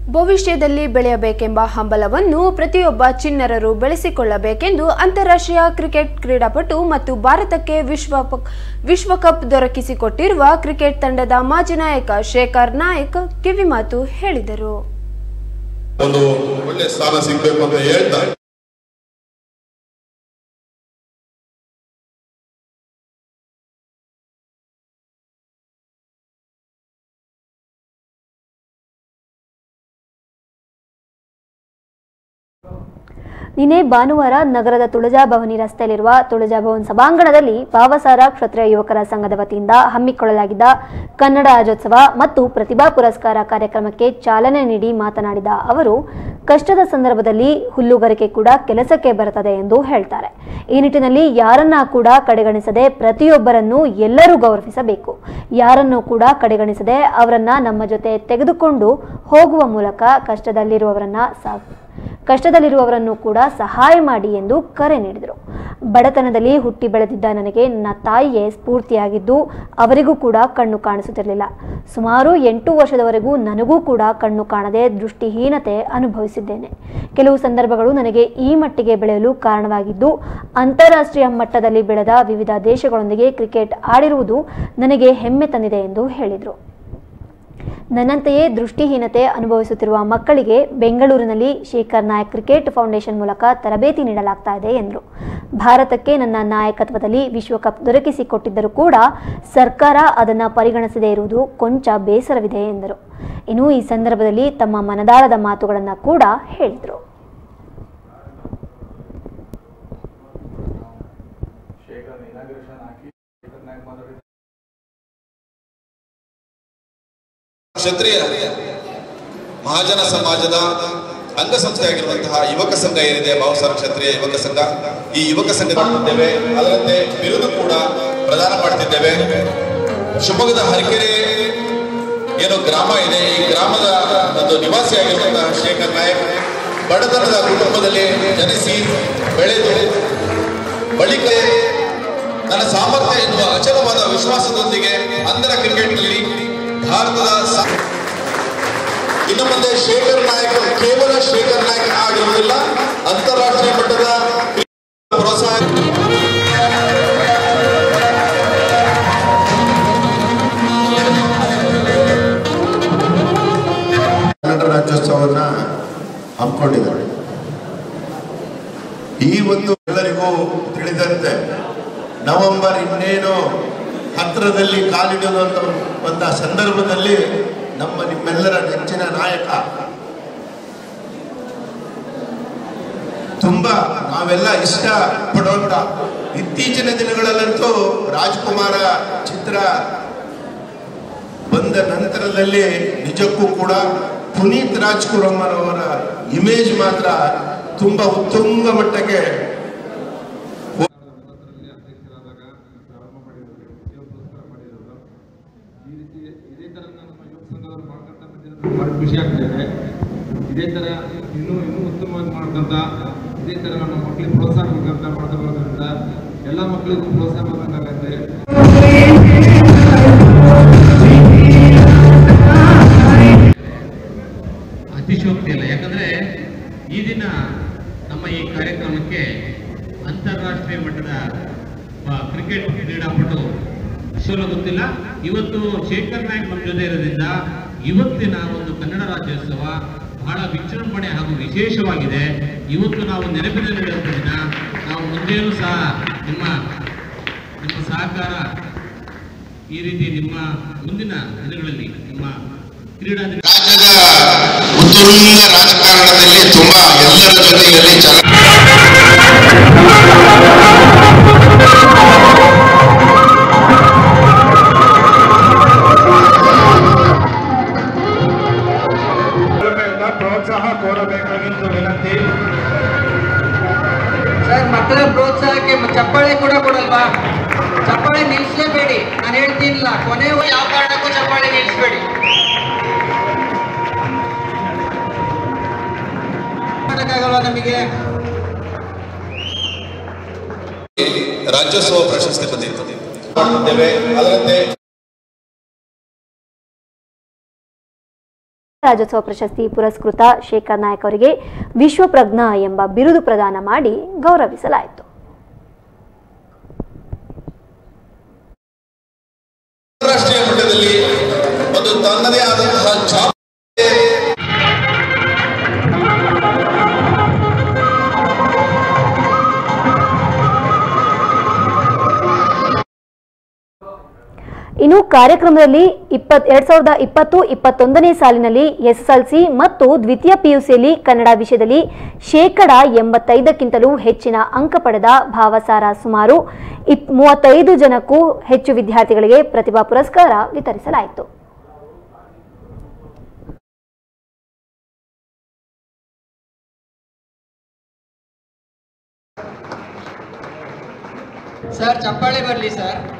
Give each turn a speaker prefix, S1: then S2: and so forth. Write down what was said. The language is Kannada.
S1: ಭವಿಷ್ಯದಲ್ಲಿ ಬೆಳೆಯಬೇಕೆಂಬ ಹಂಬಲವನ್ನು ಪ್ರತಿಯೊಬ್ಬ ಚಿಣ್ಣರರು ಬೆಳೆಸಿಕೊಳ್ಳಬೇಕೆಂದು ಅಂತಾರಾಷ್ಟ್ರೀಯ ಕ್ರಿಕೆಟ್ ಕ್ರೀಡಾಪಟು ಮತ್ತು ಭಾರತಕ್ಕೆ ವಿಶ್ವಕಪ್ ದೊರಕಿಸಿಕೊಟ್ಟಿರುವ ಕ್ರಿಕೆಟ್ ತಂಡದ ಮಾಜಿ ನಾಯಕ ಶೇಖರ್ ನಾಯಕ್ ಕಿವಿಮಾತು ಹೇಳಿದರು.
S2: ಒಂದು ಒಳ್ಳೆ ಸ್ಥಾನ ಸಿಗಬೇಕು ಅಂತ ಹೇಳ್ತಾ
S3: ನಿನ್ನೆ ಭಾನುವಾರ ನಗರದ ತುಳಜಾ ಭವನಿ ರಸ್ತೆಯಲ್ಲಿರುವ ತುಳಜಾ ಭವನ್ ಸಭಾಂಗಣದಲ್ಲಿ ಭಾವಸಾರ ಕ್ಷತ್ರಿಯ ಯುವಕರ ಸಂಘದ ವತಿಯಿಂದ ಹಮ್ಮಿಕೊಳ್ಳಲಾಗಿದ್ದ ಕನ್ನಡ ರಾಜ್ಯೋತ್ಸವ ಮತ್ತು ಪ್ರತಿಭಾ ಪುರಸ್ಕಾರ ಕಾರ್ಯಕ್ರಮಕ್ಕೆ ಚಾಲನೆ ನೀಡಿ ಮಾತನಾಡಿದ ಅವರು, ಕಷ್ಟದ ಸಂದರ್ಭದಲ್ಲಿ ಹುಲ್ಲುಗಾರಿಕೆ ಕೂಡ ಕೆಲಸಕ್ಕೆ ಬರುತ್ತದೆ ಎಂದು ಹೇಳ್ತಾರೆ. ಈ ನಿಟ್ಟಿನಲ್ಲಿ ಯಾರನ್ನ ಕೂಡ ಕಡೆಗಣಿಸದೆ ಪ್ರತಿಯೊಬ್ಬರನ್ನು ಎಲ್ಲರೂ ಗೌರವಿಸಬೇಕು. ಯಾರನ್ನೂ ಕೂಡ ಕಡೆಗಣಿಸದೆ ಅವರನ್ನ ನಮ್ಮ ಜೊತೆ ತೆಗೆದುಕೊಂಡು ಹೋಗುವ ಮೂಲಕ ಕಷ್ಟದಲ್ಲಿರುವವರನ್ನು ಕೂಡ ಸಹಾಯ ಮಾಡಿ ಎಂದು ಕರೆ ನೀಡಿದರು. ಬಡತನದಲ್ಲಿ ಹುಟ್ಟಿ ಬೆಳೆದಿದ್ದ ನನಗೆ ನನ್ನ ತಾಯಿಯೇ ಸ್ಫೂರ್ತಿಯಾಗಿದ್ದು, ಅವರಿಗೂ ಕೂಡ ಕಣ್ಣು ಕಾಣಿಸುತ್ತಿರಲಿಲ್ಲ. ಸುಮಾರು 8 ವರ್ಷದವರೆಗೂ ನನಗೂ ಕೂಡ ಕಣ್ಣು ಕಾಣದೆ ದೃಷ್ಟಿಹೀನತೆ ಅನುಭವಿಸಿದ್ದೇನೆ. ಕೆಲವು ಸಂದರ್ಭಗಳು ನನಗೆ ಈ ಮಟ್ಟಿಗೆ ಬೆಳೆಯಲು ಕಾರಣವಾಗಿದ್ದು, ಅಂತಾರಾಷ್ಟ್ರೀಯ ಮಟ್ಟದಲ್ಲಿ ಬೆಳೆದ ವಿವಿಧ ದೇಶಗಳೊಂದಿಗೆ ಕ್ರಿಕೆಟ್ ಆಡಿರುವುದು ನನಗೆ ಹೆಮ್ಮೆ ತಂದಿದೆ ಎಂದು ಹೇಳಿದರು. ನನ್ನಂತೆಯೇ ದೃಷ್ಟಿಹೀನತೆ ಅನುಭವಿಸುತ್ತಿರುವ ಮಕ್ಕಳಿಗೆ ಬೆಂಗಳೂರಿನಲ್ಲಿ ಶೇಖರ್ ನಾಯಕ್ ಕ್ರಿಕೆಟ್ ಫೌಂಡೇಶನ್ ಮೂಲಕ ತರಬೇತಿ ನೀಡಲಾಗ್ತಾ ಇದೆ ಎಂದರು. ಭಾರತಕ್ಕೆ ನನ್ನ ನಾಯಕತ್ವದಲ್ಲಿ ವಿಶ್ವಕಪ್ ದೊರಕಿಸಿಕೊಟ್ಟಿದ್ದರೂ ಕೂಡ ಸರ್ಕಾರ ಅದನ್ನು ಪರಿಗಣಿಸದೇ ಇರುವುದು ಕೊಂಚ ಬೇಸರವಿದೆ ಎಂದರು. ಇನ್ನು ಈ ಸಂದರ್ಭದಲ್ಲಿ ತಮ್ಮ ಮನದಾಳದ ಮಾತುಗಳನ್ನು ಕೂಡ ಹೇಳಿದರು.
S2: ಕ್ಷತ್ರಿಯ ಮಹಾಜನ ಸಮಾಜದ ಅಂಗಸಂಸ್ಥೆಯಾಗಿರುವಂತಹ ಯುವಕ ಸಂಘ ಏನಿದೆ, ಭಾವಸಾರ ಕ್ಷತ್ರಿಯ ಯುವಕ ಸಂಘ, ಈ ಯುವಕ ಸಂಘ ಮಾಡ್ತಿದ್ದೇವೆ. ಅದರಂತೆ ಬಿರುದು ಕೂಡ ಪ್ರದಾನ ಮಾಡ್ತಿದ್ದೇವೆ. ಶಿವಮೊಗ್ಗದ ಹರಕೆರೆ ಏನು ಗ್ರಾಮ ಇದೆ, ಈ ಗ್ರಾಮದ ಒಂದು ನಿವಾಸಿಯಾಗಿರುವಂತಹ ಶೇಖರ್ ನಾಯಕ್ ಬಡತನದ ಕುಟುಂಬದಲ್ಲಿ ಜನಿಸಿ ಬೆಳೆದು ಬಳಿಕ ನನ್ನ ಸಾಮರ್ಥ್ಯ ಎನ್ನುವ ಅಚಲವಾದ ವಿಶ್ವಾಸದೊಂದಿಗೆ ಅಂತರ ಕ್ರಿಕೆಟ್ನಲ್ಲಿ ಭಾರತದ ಇನ್ನು ಮುಂದೆ ಶೇಖರ್ ನಾಯಕ್ ಕೇವಲ ಶೇಖರ್ ನಾಯಕ್ ಆಗಿರುವುದಿಲ್ಲ, ಅಂತಾರಾಷ್ಟ್ರೀಯ ಮಟ್ಟದ ಪ್ರೋತ್ಸಾಹ.
S4: ಕನ್ನಡ ರಾಜ್ಯೋತ್ಸವನ್ನ ಹಮ್ಮಿಕೊಂಡಿದ್ದಾರೆ. ಈ ಒಂದು ಎಲ್ಲರಿಗೂ ತಿಳಿದಂತೆ ನವೆಂಬರ್ ಇನ್ನೇನು ಹತ್ತಿರದಲ್ಲಿ ಕಾಲಿಡುವಂತ ಸಂದರ್ಭದಲ್ಲಿ ನಿಮ್ಮೆಲ್ಲರ ನೆಚ್ಚಿನ ನಾಯಕ ತುಂಬಾ ನಾವೆಲ್ಲ ಇಷ್ಟ ಪಡುವಂತ, ಇತ್ತೀಚಿನ ದಿನಗಳಲ್ಲಂತೂ ರಾಜ್ಕುಮಾರ ಚಿತ್ರ ಬಂದ ನಂತರದಲ್ಲಿ ನಿಜಕ್ಕೂ ಕೂಡ ಪುನೀತ್ ರಾಜ್ಕುಮಾರ್ ಅವರ ಇಮೇಜ್ ಮಾತ್ರ ತುಂಬಾ ಉತ್ತುಂಗ ಮಟ್ಟಕ್ಕೆ
S5: ಖುಷಿ ಆಗ್ತಾಯಿದೆ. ಇದೇ ಥರ ಇನ್ನೂ ಉತ್ತಮವಾಗಿ ಮಾಡ್ಕೊಂತ, ಇದೇ ಥರ ನಮ್ಮ ಮಕ್ಕಳಿಗೆ ಪ್ರೋತ್ಸಾಹ ಕೊಡ್ಕೊಂತ ಮಾಡ್ತಾ ಬರೋದ್ರಿಂದ ಎಲ್ಲ ಮಕ್ಕಳಿಗೂ ಪ್ರೋತ್ಸಾಹ ಕೊಡಬೇಕಾಗತ್ತೆ.
S6: ಅತಿಶಯೋಕ್ತಿ ಇಲ್ಲ, ಯಾಕಂದರೆ ಈ ದಿನ ನಮ್ಮ ಈ ಕಾರ್ಯಕ್ರಮಕ್ಕೆ ಅಂತಾರಾಷ್ಟ್ರೀಯ ಮಟ್ಟದ ಕ್ರಿಕೆಟ್ ಕ್ರೀಡಾಪಟು ಅಷ್ಟೆಲ್ಲ ಗೊತ್ತಿಲ್ಲ. ಇವತ್ತು ಶೇಖರ್ ನಾಯಕ್ ನಮ್ಮ ಜೊತೆ ಇರೋದ್ರಿಂದ ಇವತ್ತಿನ ಒಂದು ಕನ್ನಡ ರಾಜ್ಯೋತ್ಸವ ಬಹಳ ವಿಜೃಂಭಣೆ ಹಾಗೂ ವಿಶೇಷವಾಗಿದೆ. ಇವತ್ತು ನಾವು ನೆನಪಿನಲ್ಲಿಡುವಂಥ ದಿನ. ನಾವು ಮುಂದೆಯೂ ಸಹ ನಿಮ್ಮ ಸಹಕಾರ ಈ ರೀತಿ ನಿಮ್ಮ ಮುಂದಿನ ದಿನಗಳಲ್ಲಿ ನಿಮ್ಮ ಕ್ರೀಡಾ ದಿನ
S2: ರಾಜ್ಯದ ಉತ್ತುಂಗ ರಾಜಕಾರಣದಲ್ಲಿ ತುಂಬಾ ಎಲ್ಲರ ಜೊತೆಯಲ್ಲಿ
S5: ಪ್ರೋತ್ಸಾಹ ಕೋರಬೇಕಾಗಿತ್ತು ವಿನಂತಿ.
S7: ಸರ್, ಮಕ್ಕಳ ಪ್ರೋತ್ಸಾಹಕ್ಕೆ ಚಪ್ಪಾಳೆ ಕೂಡ ಕೊಡಲ್ವಾ? ಚಪ್ಪಾಳೆ ನಿಲ್ಲಿಸಲೇಬೇಡಿ, ನಾನು ಹೇಳ್ತೀನಿಲ್ಲ, ಕೊನೆ ಯಾವ ಕಾರಣಕ್ಕೂ ಚಪ್ಪಾಳೆ ನಿಲ್ಲಿಸಬೇಡಿ. ಮಾಡೋಕ್ಕಾಗಲ್ವಾ ನಮಗೆ?
S2: ರಾಜ್ಯೋತ್ಸವ ಪ್ರಶಸ್ತಿ ಬಂದಿತ್ತು. ಅದರಂತೆ
S3: ರಾಜ್ಯೋತ್ಸವ ಪ್ರಶಸ್ತಿ ಪುರಸ್ಕೃತ ಶೇಖರ್ ನಾಯಕ್ ಅವರಿಗೆ ವಿಶ್ವಪ್ರಜ್ಞಾ ಎಂಬ ಬಿರುದು ಪ್ರದಾನ ಮಾಡಿ ಗೌರವಿಸಲಾಯಿತು.
S2: ಅಂತಾರಾಷ್ಟ್ರೀಯ ಮಟ್ಟದಲ್ಲಿ ಒಂದು ತನ್ನದೇ ಆದಂತಹ
S3: ಇನ್ನು ಕಾರ್ಯಕ್ರಮದಲ್ಲಿ 2020-21ನೇ ಸಾಲಿನಲ್ಲಿ ಎಸ್ಎಸ್ಎಲ್ಸಿ ಮತ್ತು ದ್ವಿತೀಯ ಪಿಯುಸಿಯಲ್ಲಿ ಕನ್ನಡ ವಿಷಯದಲ್ಲಿ 85%ಕ್ಕಿಂತಲೂ ಹೆಚ್ಚಿನ ಅಂಕ ಪಡೆದ ಭಾವಸಾರ ಸುಮಾರು 35 ಜನಕ್ಕೂ ಹೆಚ್ಚು ವಿದ್ಯಾರ್ಥಿಗಳಿಗೆ ಪ್ರತಿಭಾ ಪುರಸ್ಕಾರ ವಿತರಿಸಲಾಯಿತು.
S7: ಸರ್ ಚಪ್ಪಾಳೆ ಬರಲಿ ಸರ್.